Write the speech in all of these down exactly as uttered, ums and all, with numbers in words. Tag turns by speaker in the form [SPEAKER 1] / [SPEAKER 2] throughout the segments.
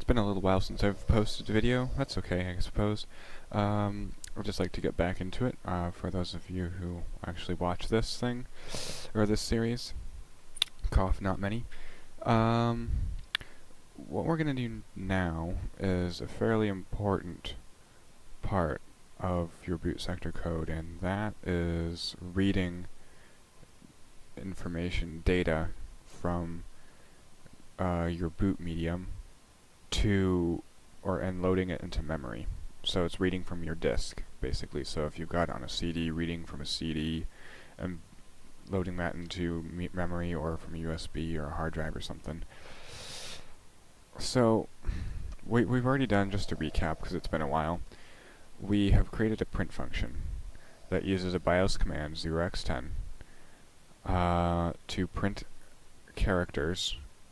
[SPEAKER 1] been a little while since I've posted a video. That's okay, I suppose. Um, I'd just like to get back into it, uh, for those of you who actually watch this thing, or this series. Cough, not many. Um, what we're gonna do now is a fairly important part of your boot sector code, and that is reading information, data, from uh, your boot medium to, or and loading it into memory. So it's reading from your disk, basically. So if you've got it on a C D, reading from a C D and loading that into me memory, or from a U S B or a hard drive or something. So we, we've already done, just to recap because it's been a while, we have created a print function that uses a BIOS command zero x ten uh, to print characters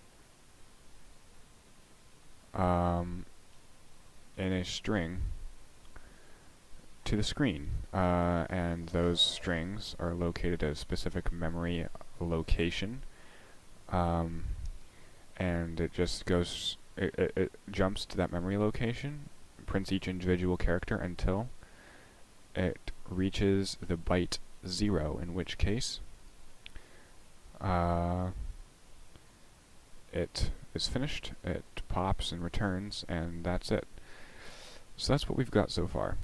[SPEAKER 1] um, in a string to the screen, uh, and those strings are located at a specific memory location, um, and it just goes, it, it, it jumps to that memory location, prints each individual character until it reaches the byte zero, in which case uh, it is finished, it pops and returns, and that's it. So that's what we've got so far.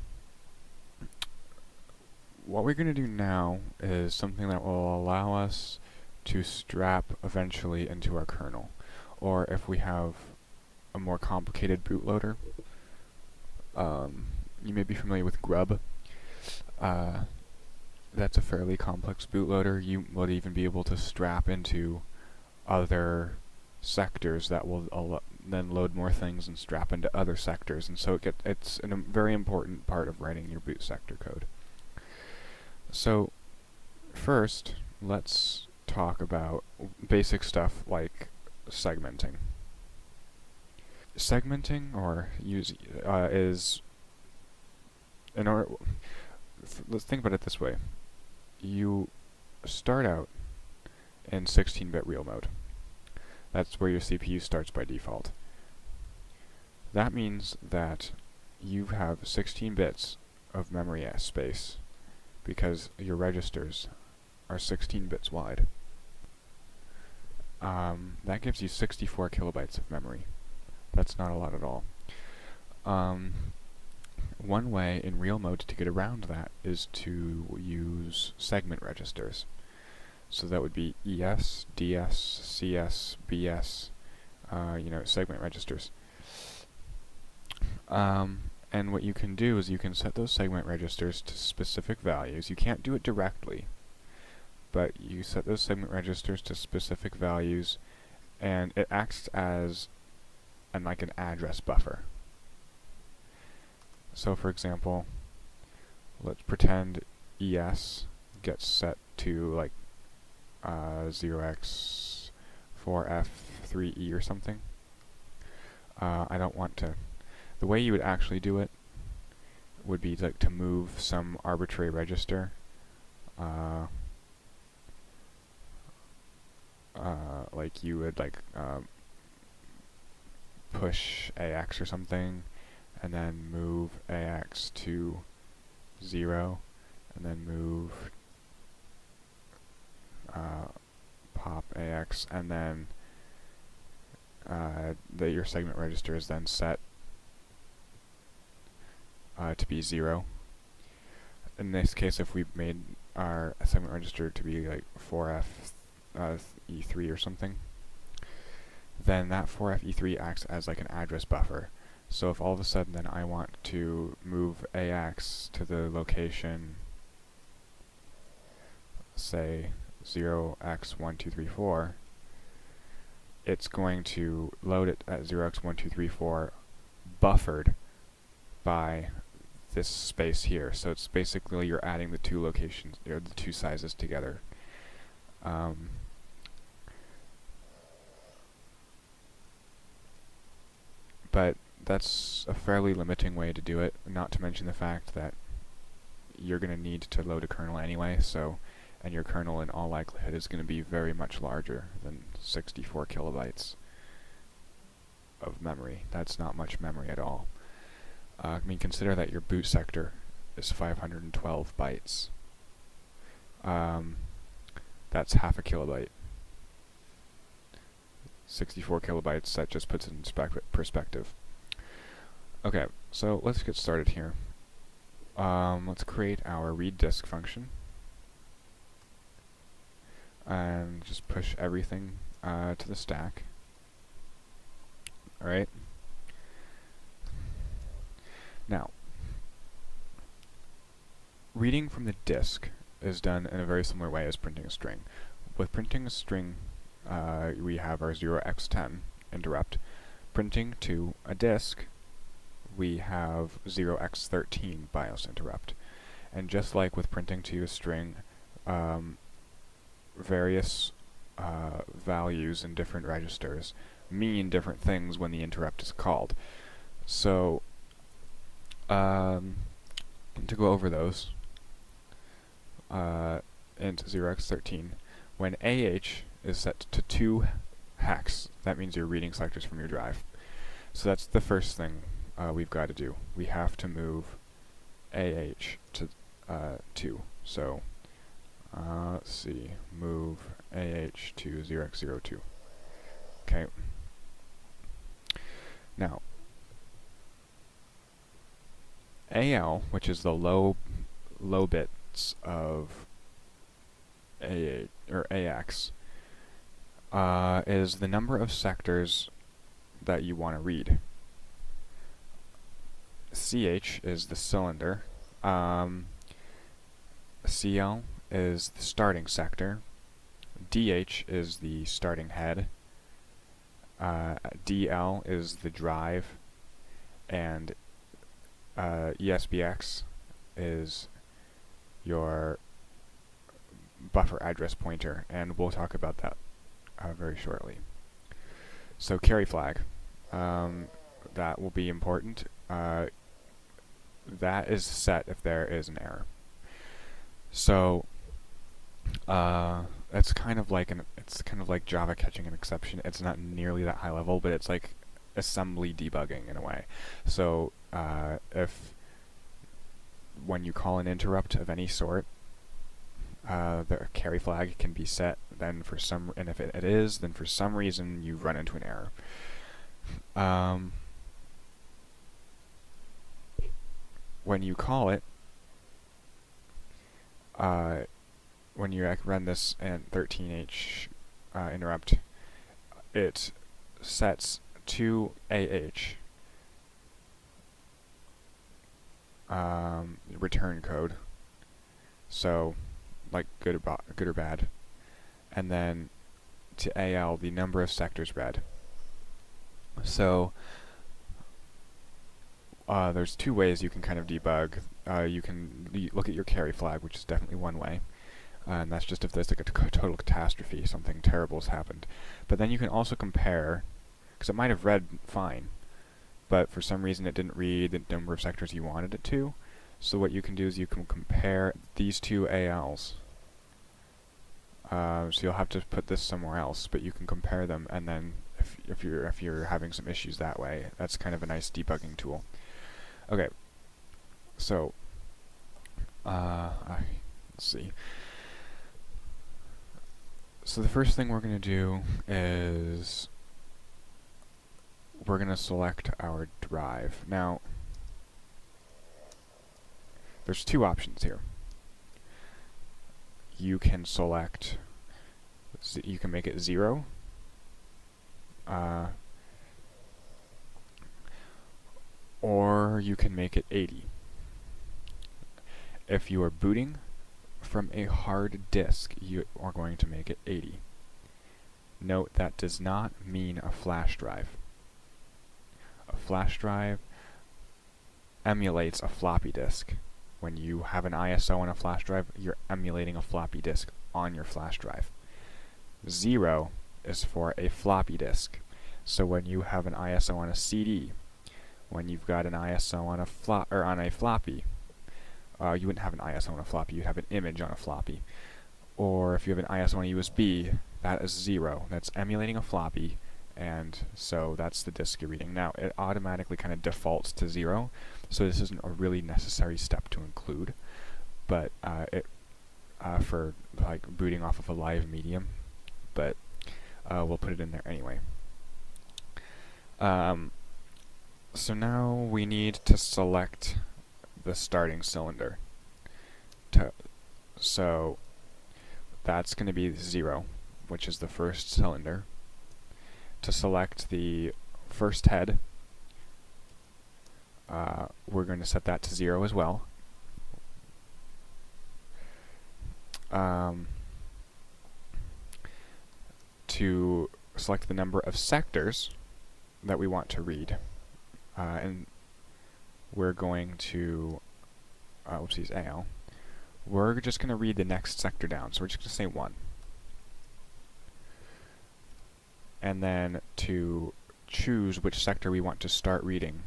[SPEAKER 1] What we're going to do now is something that will allow us to strap eventually into our kernel, or if we have a more complicated bootloader. Um, you may be familiar with Grub. Uh, that's a fairly complex bootloader. You will even be able to strap into other sectors that will al then load more things and strap into other sectors, and so it get, it's a very important part of writing your boot sector code. So first, let's talk about basic stuff like segmenting. Segmenting, or use, uh, is in order. Let's think about it this way: you start out in sixteen bit real mode. That's where your C P U starts by default. That means that you have sixteen bits of memory space, because your registers are sixteen bits wide. Um, that gives you sixty-four kilobytes of memory. That's not a lot at all. Um, one way in real mode to get around that is to use segment registers. So that would be E S, D S, C S, B S, uh, you know, segment registers. Um, and what you can do is you can set those segment registers to specific values. You can't do it directly, but you set those segment registers to specific values, and it acts as an, like an address buffer. So for example, let's pretend E S gets set to like uh, zero x four f three e or something. Uh, I don't want to. The way you would actually do it would be like to move some arbitrary register, uh, uh, like you would like uh, push A X or something, and then move A X to zero, and then move uh, pop A X, and then uh, the, your segment register is then set uh, to be zero. In this case, if we made our segment register to be like four f e three or something, then that four f e three acts as like an address buffer. So if all of a sudden then I want to move A X to the location, say zero x one two three four, it's going to load it at zero x one two three four buffered by this space here. So it's basically you're adding the two locations, or the two sizes together. Um, but that's a fairly limiting way to do it, not to mention the fact that you're going to need to load a kernel anyway, so, and your kernel in all likelihood is going to be very much larger than sixty-four kilobytes of memory. That's not much memory at all. Uh, I mean, consider that your boot sector is five hundred twelve bytes. Um, that's half a kilobyte. sixty-four kilobytes, that just puts it in perspective. Okay, so let's get started here. Um, let's create our read disk function. And just push everything uh, to the stack. Alright. Now, reading from the disk is done in a very similar way as printing a string. With printing a string, uh, we have our zero x ten interrupt. Printing to a disk, we have zero x thirteen BIOS interrupt. And just like with printing to a string, um, various uh, values in different registers mean different things when the interrupt is called. So, um, to go over those, uh, int zero x thirteen, when A H is set to two hex, that means you're reading selectors from your drive. So that's the first thing uh, we've got to do. We have to move A H to uh, two. So, uh, let's see, move A H to zero x zero two. Okay. Now, A L, which is the low low bits of A H or A X, uh, is the number of sectors that you want to read. C H is the cylinder. Um, C L is the starting sector. D H is the starting head. Uh, D L is the drive, and uh, E S B X is your buffer address pointer, and we'll talk about that uh, very shortly. So carry flag, um, that will be important. Uh, that is set if there is an error. So uh, it's kind of like an it's kind of like Java catching an exception. It's not nearly that high level, but it's like assembly debugging in a way. So uh, if when you call an interrupt of any sort, uh, the carry flag can be set. Then for some, and if it, it is, then for some reason you run into an error. Um, when you call it, uh, when you uh, run this and thirteen H uh, interrupt, it sets to A H um, return code, so like good or, good or bad, and then to A L the number of sectors read. So uh, there's two ways you can kind of debug. Uh, you can look at your carry flag, which is definitely one way. Uh, and that's just if there's like a t total catastrophe, something terrible has happened. But then you can also compare, because it might have read fine, but for some reason it didn't read the number of sectors you wanted it to. So what you can do is you can compare these two A Ls. Uh, so you'll have to put this somewhere else, but you can compare them, and then if, if you're if you're having some issues that way, that's kind of a nice debugging tool. Okay, so uh, I, let's see. So the first thing we're going to do is we're going to select our drive. Now, there's two options here. You can select, you can make it zero, uh, or you can make it eighty. If you are booting from a hard disk, you are going to make it eighty. Note that does not mean a flash drive. A flash drive emulates a floppy disk. When you have an I S O on a flash drive, you're emulating a floppy disk on your flash drive. Zero is for a floppy disk. So when you have an I S O on a C D, when you've got an I S O on a flop or on a floppy, uh, you wouldn't have an I S O on a floppy. You'd have an image on a floppy. Or if you have an I S O on a U S B, that is zero. That's emulating a floppy, and so that's the disk you're reading. Now, it automatically kind of defaults to zero, so this isn't a really necessary step to include, but uh, it uh, for like booting off of a live medium, but uh, we'll put it in there anyway. Um, so now we need to select the starting cylinder. To, so that's going to be zero, which is the first cylinder. To select the first head, uh, we're going to set that to zero as well. Um, to select the number of sectors that we want to read, uh, and we're going to, uh, oopsies, A L, we're just going to read the next sector down, so we're just going to say one. And then to choose which sector we want to start reading,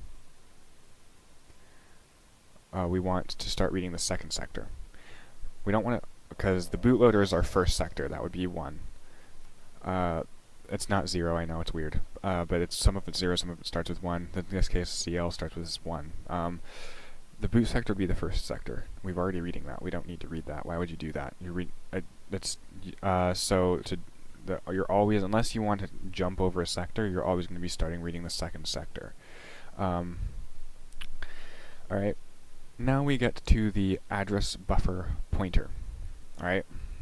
[SPEAKER 1] uh, we want to start reading the second sector. We don't want to, because the bootloader is our first sector, that would be one. Uh, it's not zero, I know, it's weird, uh, but it's some of it's zero, some of it starts with one. In this case, C L starts with one. Um, the boot sector would be the first sector. We've already reading that. We don't need to read that. Why would you do that? You read. Uh, that's uh, so to. The, you're always, unless you want to jump over a sector, you're always going to be starting reading the second sector. Um, Alright, now we get to the address buffer pointer. Alright,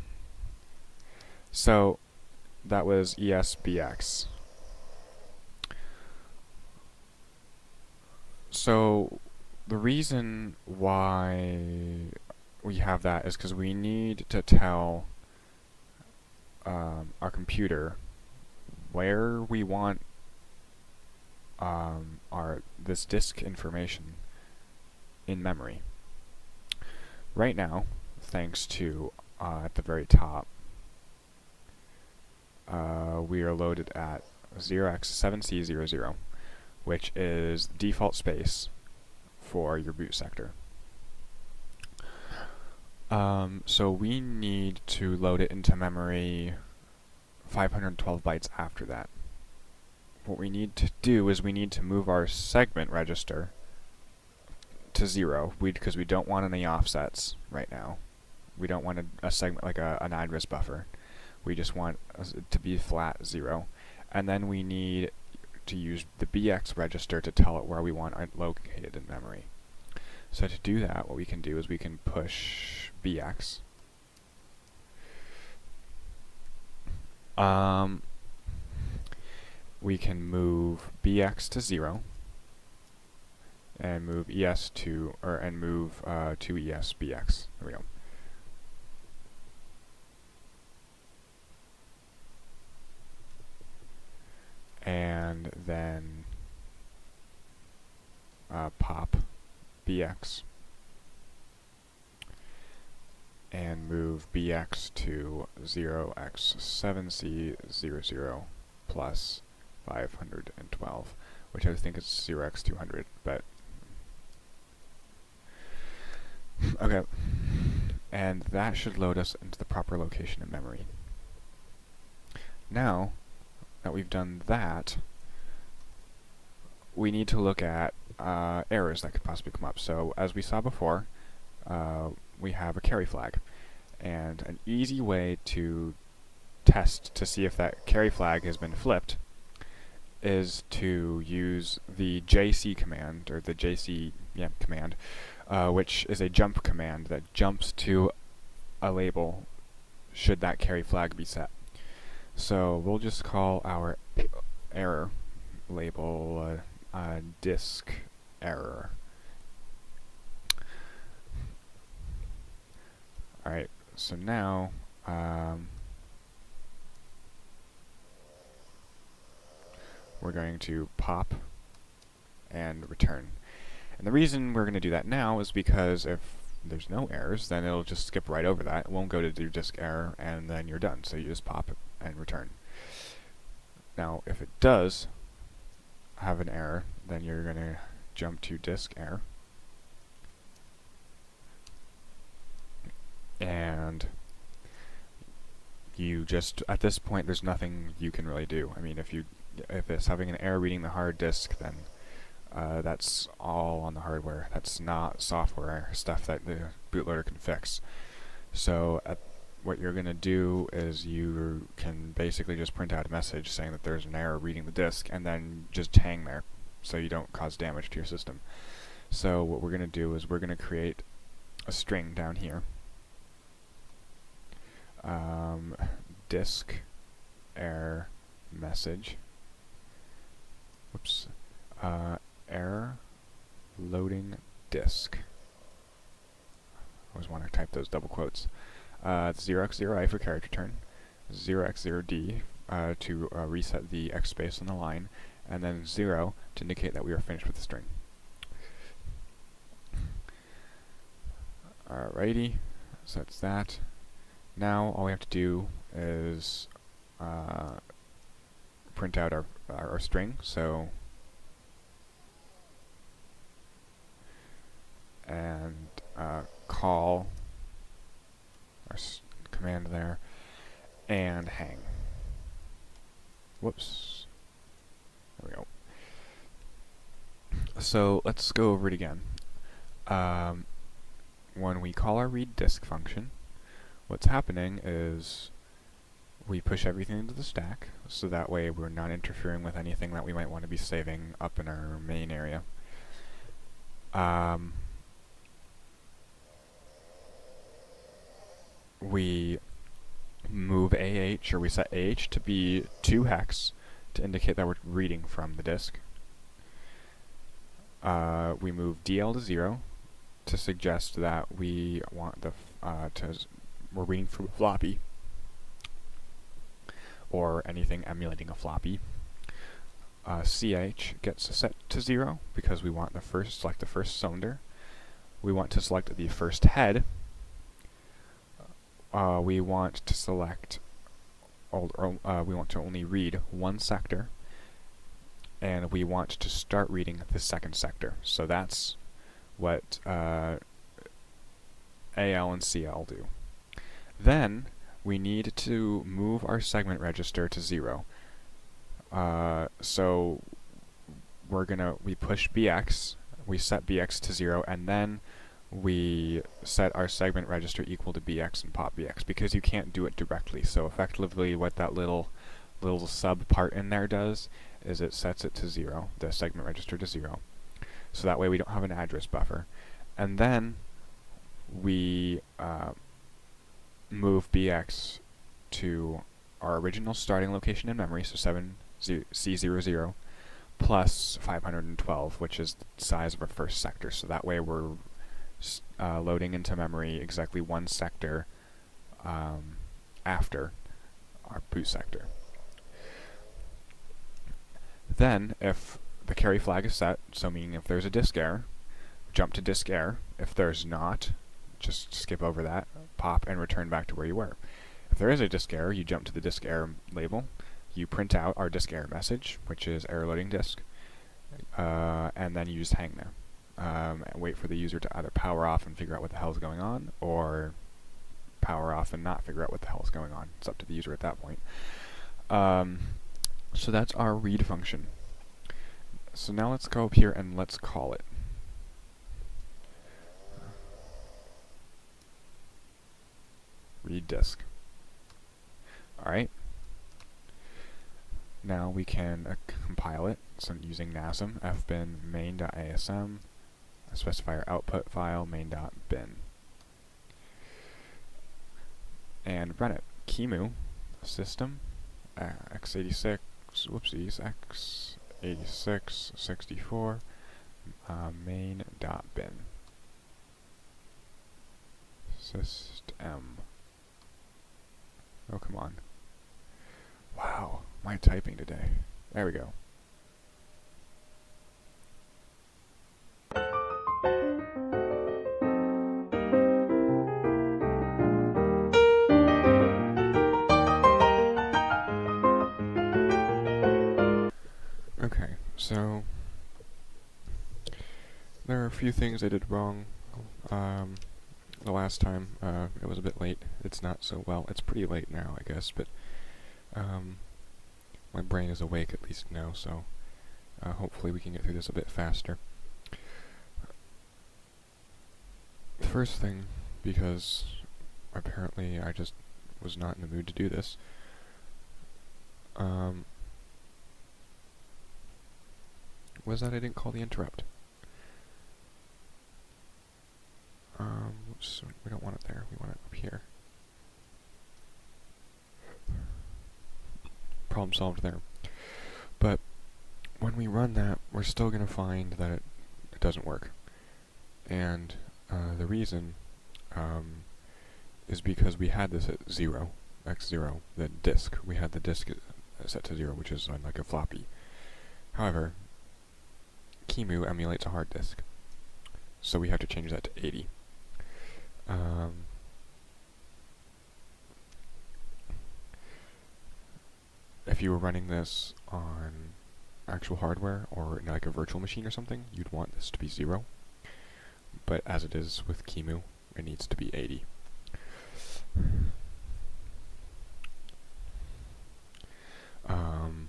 [SPEAKER 1] so that was E S B X. So the reason why we have that is because we need to tell Um, our computer where we want um, our this disk information in memory. Right now, thanks to uh, at the very top, uh, we are loaded at zero x seven c zero zero, which is default space for your boot sector. Um, so we need to load it into memory five hundred twelve bytes after that. What we need to do is we need to move our segment register to zero, because we, we don't want any offsets right now. We don't want a, a segment like a, an address buffer. We just want it to be flat zero. And then we need to use the B X register to tell it where we want it located in memory. So to do that, what we can do is we can push B X. Um, we can move B X to zero, and move E S to, or and move uh, to E S B X. There we go. And then uh, pop B X and move B X to zero x seven c zero zero plus five hundred twelve, which I think is zero x two hundred, but okay. And that should load us into the proper location in memory. Now that we've done that, we need to look at uh, errors that could possibly come up. So as we saw before, uh, we have a carry flag, and an easy way to test to see if that carry flag has been flipped is to use the J C command, or the J C yeah, command, uh, which is a jump command that jumps to a label should that carry flag be set. So we'll just call our error label uh, uh, disk error. Alright, so now um, we're going to pop and return. And the reason we're going to do that now is because if there's no errors, then it'll just skip right over that. It won't go to do disk error, and then you're done. So you just pop it and return. Now, if it does have an error, then you're going to jump to disk error. And you just, at this point, there's nothing you can really do. I mean, if you if it's having an error reading the hard disk, then uh, that's all on the hardware. That's not software stuff that the bootloader can fix. So at what you're going to do is you can basically just print out a message saying that there's an error reading the disk, and then just hang there so you don't cause damage to your system. So what we're going to do is we're going to create a string down here. Um, disk error message. Whoops. Uh, error loading disk. I always want to type those double quotes. Uh, zero x zero i for character turn, zero x zero d uh, to uh, reset the X space on the line, and then zero to indicate that we are finished with the string. Alrighty, so that's that. Now all we have to do is uh, print out our, our, our string, so and uh, call our s command there, and hang. Whoops. There we go. So let's go over it again. Um, when we call our read disk function, what's happening is we push everything into the stack, so that way we're not interfering with anything that we might want to be saving up in our main area. Um, we move A H, or we set A H to be two hex to indicate that we're reading from the disk. Uh, we move D L to zero to suggest that we want the f uh, to we're reading from a floppy or anything emulating a floppy. Uh, C H gets set to zero because we want the first select the first cylinder. We want to select the first head. Uh, we want to select, or, uh, we want to only read one sector, and we want to start reading the second sector. So that's what uh, A L and C L do. Then we need to move our segment register to zero. Uh, so we're gonna we push B X, we set B X to zero, and then we set our segment register equal to B X and pop B X, because you can't do it directly. So effectively what that little little sub part in there does is it sets it to zero, the segment register to zero. So that way we don't have an address buffer. And then we uh, move B X to our original starting location in memory, so seven C zero zero plus five hundred twelve, which is the size of our first sector. So that way we're Uh, loading into memory exactly one sector um, after our boot sector. Then, if the carry flag is set, so meaning if there's a disk error, jump to disk error. If there's not, just skip over that, pop, and return back to where you were. If there is a disk error, you jump to the disk error label, you print out our disk error message, which is error loading disk, uh, and then you just hang there. Um, and wait for the user to either power off and figure out what the hell is going on, or power off and not figure out what the hell is going on. It's up to the user at that point. Um, so that's our read function. So now let's go up here and let's call it. Read disk. Alright. Now we can uh, compile it, so using nasm fbin main.asm, specify our output file main.bin, and run it. Qemu system uh, x eighty-six, whoopsies, x eighty-six sixty-four uh, main.bin system. Oh, come on. Wow, my typing today. There we go. Okay, so there are a few things I did wrong. Um, the last time uh, it was a bit late. It's not so well. It's pretty late now, I guess, but um, my brain is awake at least now, so uh, hopefully we can get through this a bit faster. The first thing, because apparently I just was not in the mood to do this, um, was that I didn't call the interrupt. Um, oops, we don't want it there, we want it up here. Problem solved there. But when we run that, we're still going to find that it, it doesn't work. And uh, the reason um, is because we had this at zero, x zero, the disk. We had the disk set to zero, which is on like a floppy. However, QEMU emulates a hard disk, so we have to change that to eighty. Um, if you were running this on actual hardware or in like a virtual machine or something, you'd want this to be zero. But as it is with QEMU, it needs to be eighty. Um,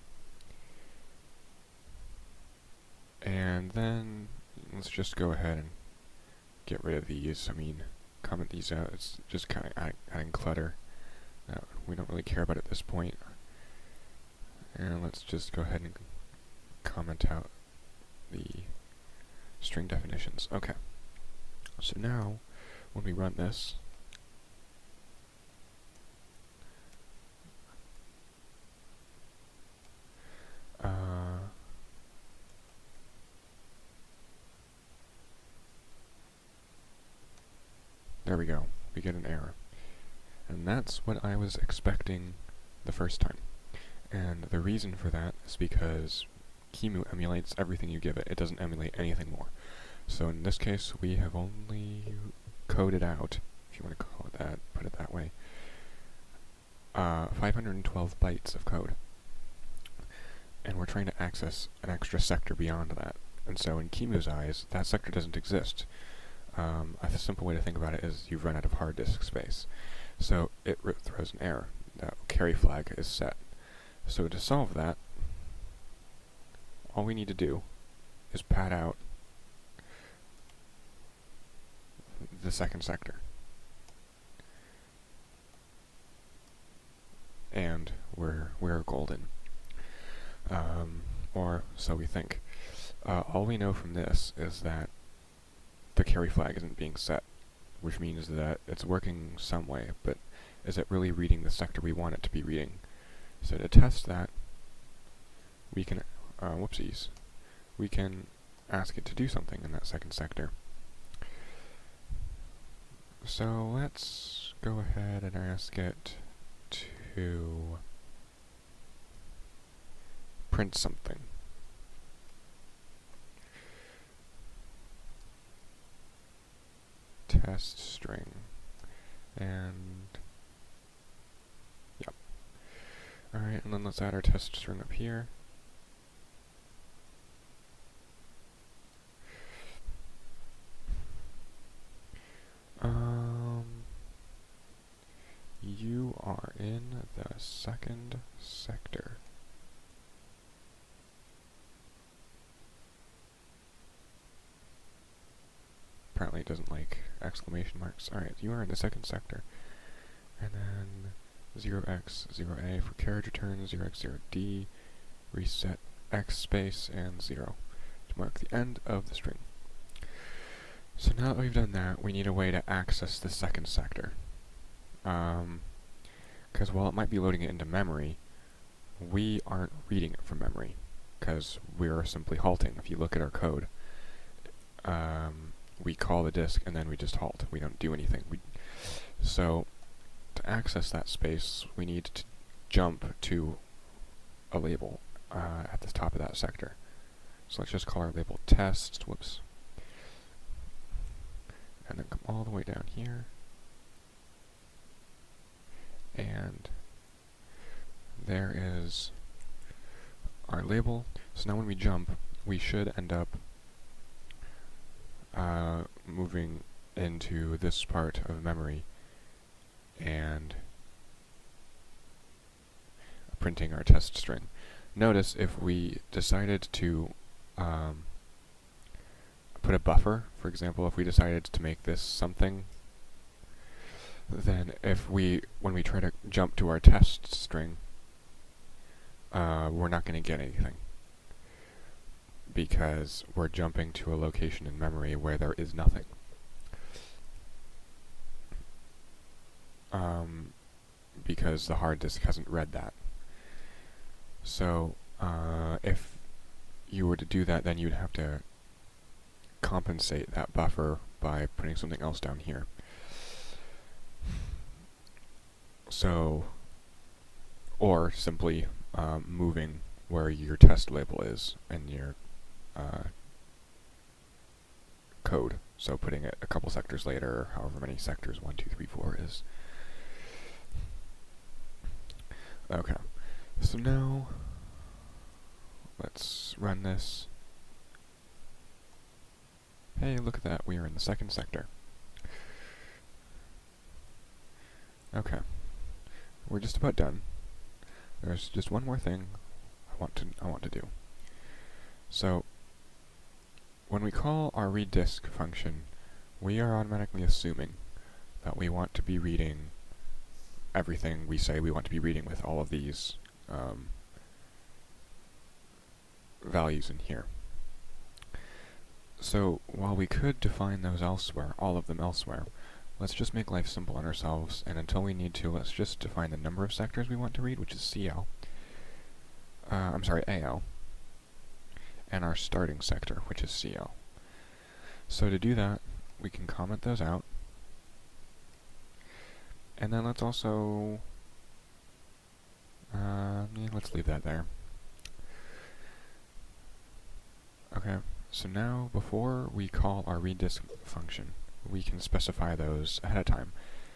[SPEAKER 1] and then let's just go ahead and get rid of these. I mean, comment these out. It's just kind of add, adding clutter that we don't really care about at this point. And let's just go ahead and comment out the string definitions. Okay. So now, when we run this, uh, there we go. We get an error. And that's what I was expecting the first time. And the reason for that is because QEMU emulates everything you give it. It doesn't emulate anything more. So in this case, we have only coded out, if you want to call it that, put it that way, uh, five hundred twelve bytes of code. And we're trying to access an extra sector beyond that. And so in QEMU's eyes, that sector doesn't exist. Um, a simple way to think about it is you've run out of hard disk space. So it throws an error. That carry flag is set. So to solve that, all we need to do is pad out the second sector. And we're, we're golden. Um, or so we think. Uh, all we know from this is that the carry flag isn't being set, which means that it's working some way, but is it really reading the sector we want it to be reading? So to test that, we can, uh, whoopsies, we can ask it to do something in that second sector. So let's go ahead and ask it to print something. Test string. And yep. Alright, and then let's add our test string up here. Um, you are in the second sector. Apparently it doesn't like exclamation marks. Alright, you are in the second sector. And then zero x zero a for carriage return, zero x zero d, reset x space, and zero to mark the end of the string. So now that we've done that, we need a way to access the second sector. Um, because while it might be loading it into memory, we aren't reading it from memory, because we're simply halting. If you look at our code, um, we call the disk and then we just halt. We don't do anything. We so to access that space, we need to jump to a label uh, at the top of that sector. So let's just call our label test. Whoops. And then come all the way down here. And there is our label. So now when we jump, we should end up uh, moving into this part of memory. And printing our test string. Notice if we decided to um, put a buffer, for example, if we decided to make this something, then if we, when we try to jump to our test string, uh, we're not going to get anything, because we're jumping to a location in memory where there is nothing. Um, because the hard disk hasn't read that. So, uh, if you were to do that, then you'd have to compensate that buffer by putting something else down here. So, or simply um, moving where your test label is in your uh, code. So putting it a couple sectors later, or however many sectors one, two, three, four is. Okay, so now let's run this. Hey, look at that, we are in the second sector. Okay, we're just about done. There's just one more thing I want to I want to do. So when we call our read disk function, we are automatically assuming that we want to be reading everything we say we want to be reading with all of these um, values in here. So while we could define those elsewhere, all of them elsewhere, let's just make life simple on ourselves, and until we need to, let's just define the number of sectors we want to read, which is C L. Uh, I'm sorry, A L. And our starting sector, which is C L. So to do that, we can comment those out. And then let's also, uh, yeah, let's leave that there. Okay, so now before we call our read disk function, we can specify those ahead of time.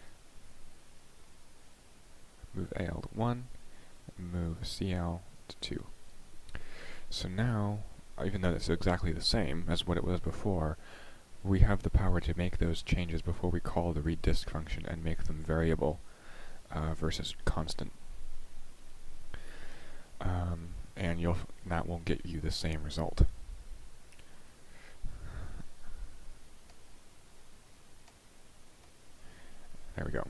[SPEAKER 1] Move A L to one, move C L to two. So now, even though it's exactly the same as what it was before, we have the power to make those changes before we call the read disk function and make them variable uh, versus constant. Um, and you'll f that will get you the same result. There we go.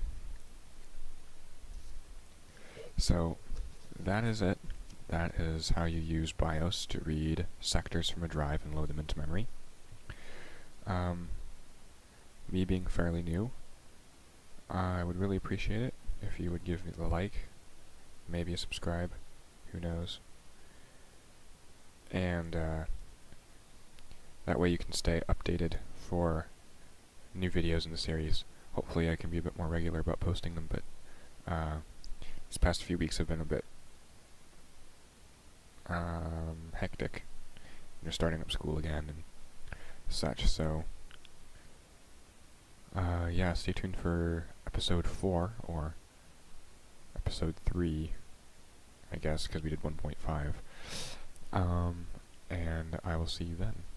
[SPEAKER 1] So that is it. That is how you use BIOS to read sectors from a drive and load them into memory. Um, me being fairly new, I would really appreciate it if you would give me the like, maybe a subscribe, who knows. And uh, that way you can stay updated for new videos in the series. Hopefully I can be a bit more regular about posting them, but uh, these past few weeks have been a bit um, hectic. You're starting up school again and such, so uh, yeah, stay tuned for episode four, or episode three, I guess, because we did one point five, um, and I will see you then.